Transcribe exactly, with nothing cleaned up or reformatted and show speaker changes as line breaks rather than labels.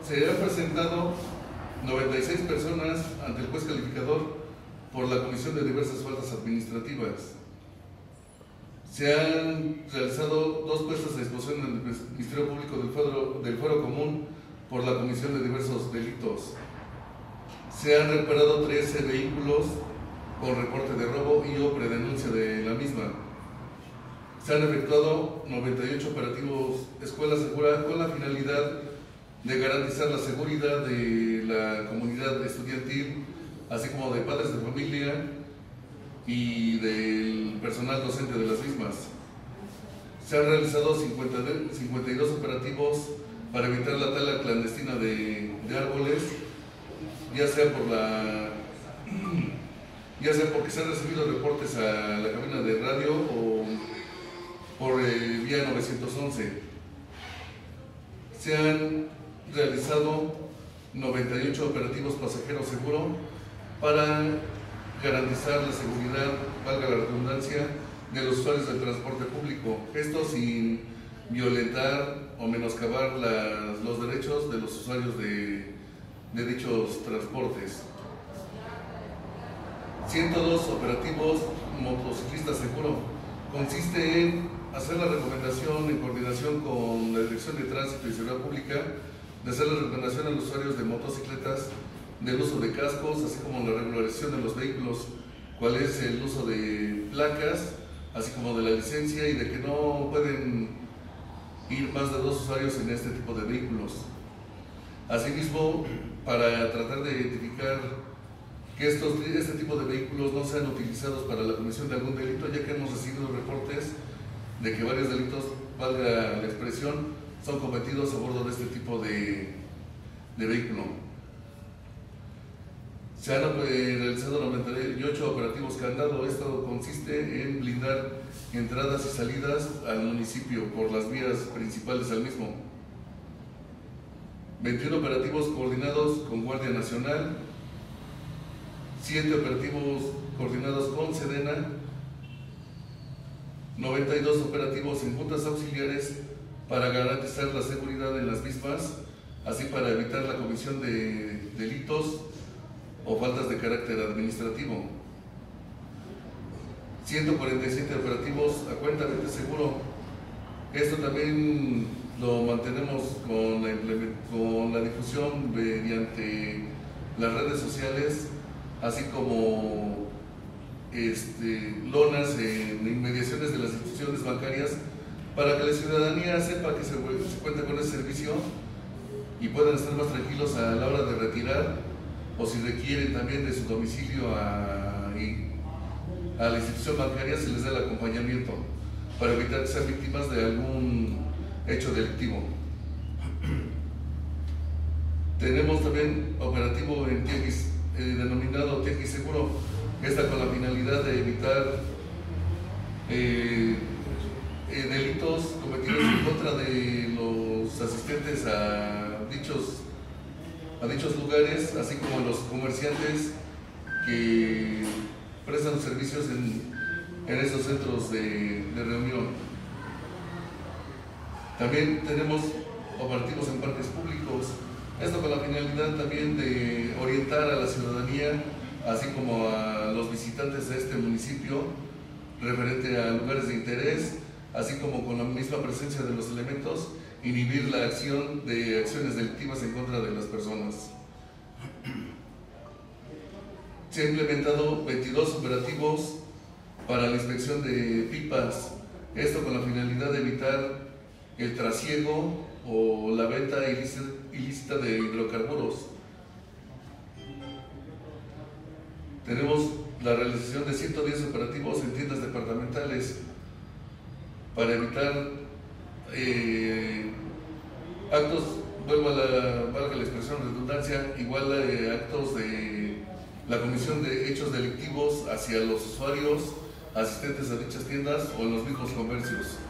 se han presentado noventa y seis personas ante el juez calificador por la comisión de diversas faltas administrativas. Se han realizado dos puestas a disposición del Ministerio Público del Fuero, del Fuero Común por la comisión de diversos delitos. Se han reparado trece vehículos con reporte de robo y o predenuncia de la misma. Se han efectuado noventa y ocho operativos Escuela Segura con la finalidad de garantizar la seguridad de la comunidad estudiantil, así como de padres de familia y del personal docente de las mismas. Se han realizado cincuenta y dos operativos para evitar la tala clandestina de, de árboles, ya sea por la ya sea porque se han recibido reportes a la cabina de radio o por eh, vía novecientos once. Se han realizado noventa y ocho operativos pasajeros seguro para garantizar la seguridad, valga la redundancia, de los usuarios del transporte público, esto sin violentar o menoscabar las, los derechos de los usuarios de, de dichos transportes. ciento dos operativos motociclistas seguro. Consiste en hacer la recomendación en coordinación con la Dirección de Tránsito y Seguridad Pública de hacer la recomendación a los usuarios de motocicletas del uso de cascos, así como la regularización de los vehículos, cuál es el uso de placas, así como de la licencia, y de que no pueden ir más de dos usuarios en este tipo de vehículos. Asimismo, para tratar de identificar que estos, este tipo de vehículos no sean utilizados para la comisión de algún delito, ya que hemos recibido reportes de que varios delitos, valga la expresión, son cometidos a bordo de este tipo de, de vehículo. Se han eh, realizado noventa y ocho operativos candado. Esto consiste en blindar entradas y salidas al municipio por las vías principales al mismo. veintiuno operativos coordinados con Guardia Nacional, siete operativos coordinados con Sedena, noventa y dos operativos en juntas auxiliares para garantizar la seguridad en las mismas, así para evitar la comisión de delitos o faltas de carácter administrativo. ciento cuarenta y siete operativos a cuenta de seguro. Esto también lo mantenemos con la, con la difusión mediante las redes sociales, así como este, lonas en inmediaciones de las instituciones bancarias, para que la ciudadanía sepa que se, se cuenta con ese servicio y puedan estar más tranquilos a la hora de retirar, o si requieren también de su domicilio a, a la institución bancaria, se les da el acompañamiento para evitar que sean víctimas de algún hecho delictivo. Tenemos también operativo en tianguis, eh, denominado tianguis seguro, esta con la finalidad de evitar eh, eh, delitos cometidos en contra de los asistentes a dichos a dichos lugares, así como los comerciantes que prestan servicios en, en esos centros de, de reunión. También tenemos operativos en parques públicos, esto con la finalidad también de orientar a la ciudadanía, así como a los visitantes de este municipio, referente a lugares de interés, así como con la misma presencia de los elementos, inhibir la acción de acciones delictivas en contra de las personas. Se han implementado veintidós operativos para la inspección de pipas, esto con la finalidad de evitar el trasiego o la venta ilícita de hidrocarburos. Tenemos la realización de ciento diez operativos en tiendas departamentales para evitar eh, actos, vuelvo a la, valga la expresión redundancia, igual eh, actos de la comisión de hechos delictivos hacia los usuarios, asistentes a dichas tiendas o en los mismos comercios.